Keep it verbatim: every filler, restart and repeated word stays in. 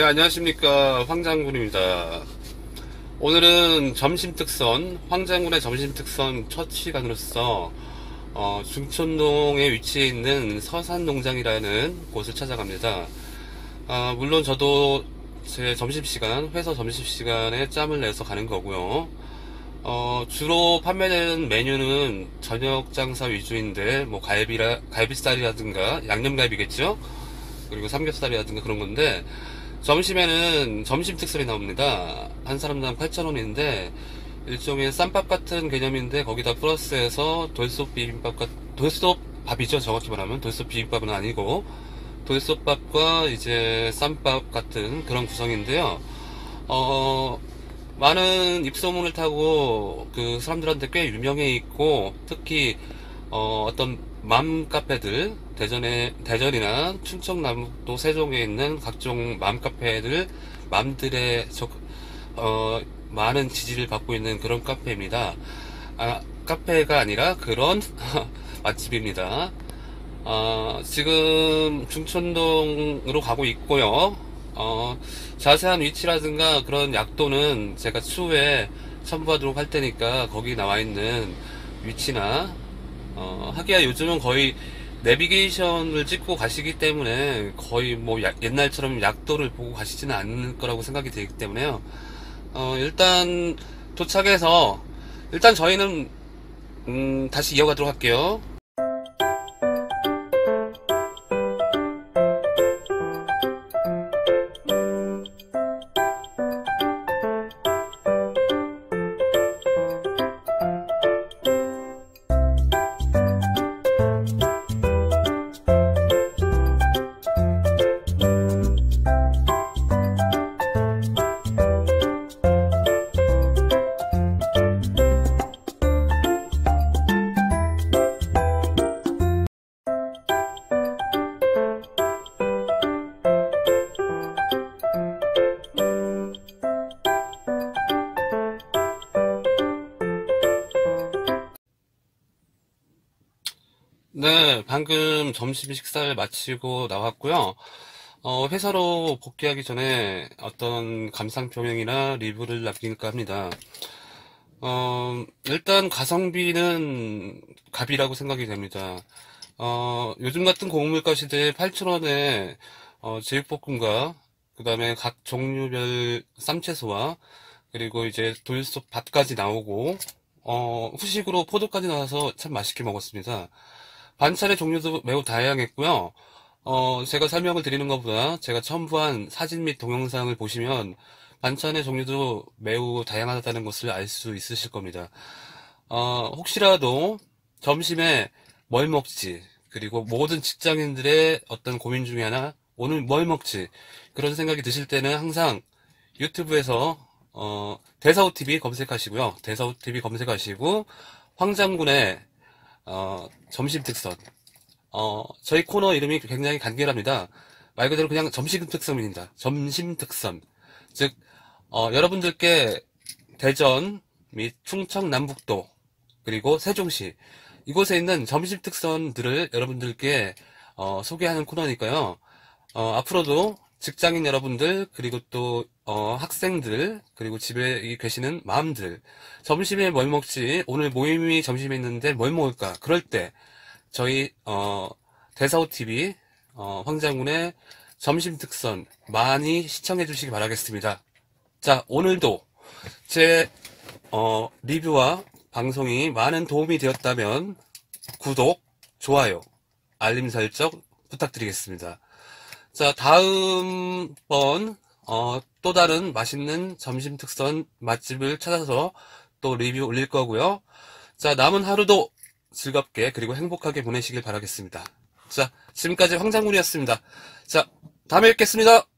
네, 안녕하십니까. 황장군입니다. 오늘은 점심특선, 황장군의 점심특선 첫 시간으로서 어, 중촌동에 위치해 있는 서산농장이라는 곳을 찾아갑니다. 아, 물론 저도 제 점심시간, 회사 점심시간에 짬을 내서 가는 거고요. 어, 주로 판매되는 메뉴는 저녁 장사 위주인데, 뭐, 갈비라, 갈비살이라든가, 양념갈비겠죠? 그리고 삼겹살이라든가 그런 건데, 점심에는 점심 특선이 나옵니다. 한 사람당 팔천 원인데, 일종의 쌈밥 같은 개념인데, 거기다 플러스해서 돌솥 비빔밥, 같, 돌솥 밥이죠. 정확히 말하면. 돌솥 비빔밥은 아니고, 돌솥밥과 이제 쌈밥 같은 그런 구성인데요. 어, 많은 입소문을 타고 그 사람들한테 꽤 유명해 있고, 특히 어, 어떤 맘카페들, 대전에 대전이나 충청 남북도 세종에 있는 각종 맘카페들, 맘들의 적, 어, 많은 지지를 받고 있는 그런 카페입니다. 아, 카페가 아니라 그런 맛집입니다. 어, 지금 중촌동으로 가고 있고요. 어, 자세한 위치라든가 그런 약도는 제가 추후에 첨부하도록 할 테니까 거기 나와 있는 위치나, 어, 하기야 요즘은 거의 내비게이션을 찍고 가시기 때문에 거의 뭐 야- 옛날처럼 약도를 보고 가시지는 않을 거라고 생각이 되기 때문에요. 어, 일단 도착해서 일단 저희는 음, 다시 이어가도록 할게요. 네, 방금 점심 식사를 마치고 나왔고요. 어, 회사로 복귀하기 전에 어떤 감상평이나 리뷰를 남길까 합니다. 어, 일단 가성비는 갑이라고 생각이 됩니다. 어, 요즘 같은 곡물가 시대에 팔천 원에 어, 제육볶음과 그 다음에 각 종류별 쌈채소와 그리고 이제 돌솥 밥까지 나오고 어, 후식으로 포도까지 나와서 참 맛있게 먹었습니다. 반찬의 종류도 매우 다양했고요. 어, 제가 설명을 드리는 것보다 제가 첨부한 사진 및 동영상을 보시면 반찬의 종류도 매우 다양하다는 것을 알 수 있으실 겁니다. 어, 혹시라도 점심에 뭘 먹지, 그리고 모든 직장인들의 어떤 고민 중에 하나, 오늘 뭘 먹지, 그런 생각이 드실 때는 항상 유튜브에서 어, 대사오티비 검색하시고요. 대사오티비 검색하시고 황장군의 어, 점심 특선. 어, 저희 코너 이름이 굉장히 간결합니다. 말 그대로 그냥 점심 특선입니다. 점심 특선. 즉, 어, 여러분들께 대전 및 충청 남북도 그리고 세종시 이곳에 있는 점심 특선들을 여러분들께 어, 소개하는 코너니까요. 어, 앞으로도 직장인 여러분들 그리고 또 어, 학생들 그리고 집에 계시는 마음들 점심에 뭘 먹지, 오늘 모임이 점심에 있는데 뭘 먹을까, 그럴 때 저희 어, 대사오티비 어, 황장군의 점심 특선 많이 시청해 주시기 바라겠습니다. 자, 오늘도 제 어, 리뷰와 방송이 많은 도움이 되었다면 구독, 좋아요, 알림 설정 부탁드리겠습니다. 자, 다음번 어, 또 다른 맛있는 점심 특선 맛집을 찾아서 또 리뷰 올릴 거고요. 자, 남은 하루도 즐겁게 그리고 행복하게 보내시길 바라겠습니다. 자, 지금까지 황장군이었습니다. 자, 다음에 뵙겠습니다.